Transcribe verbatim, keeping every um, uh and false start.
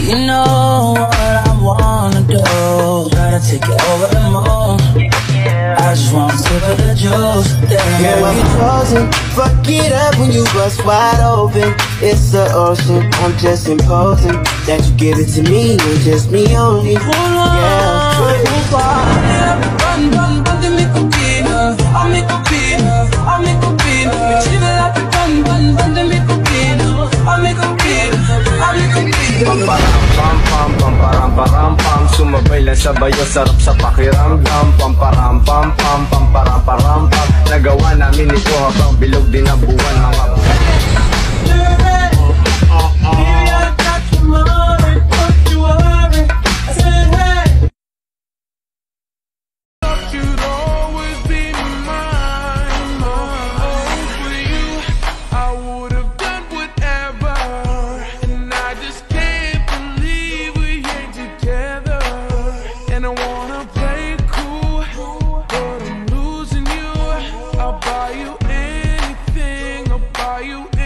You know what I wanna do. Try to take it over the moon. I just want a sip of the juice. Girl, you chosen. Fuck it up when you bust wide open. It's the ocean, I'm just imposing that you give it to me and just me only. Yeah. Run, run, run, they make a pina. I make a pina. I make a pina. She like to run, run, run, they make a pina. I make a pina. I make a pina. Pamparam pam pam pamparam param pam. Sumabay lang sabayo, sarap sa pakiramdam. Pamparam pam pam pamparam param pam. Nagawa namin ito habang bilog din ang buwan mga I'll buy you anything, I'll buy you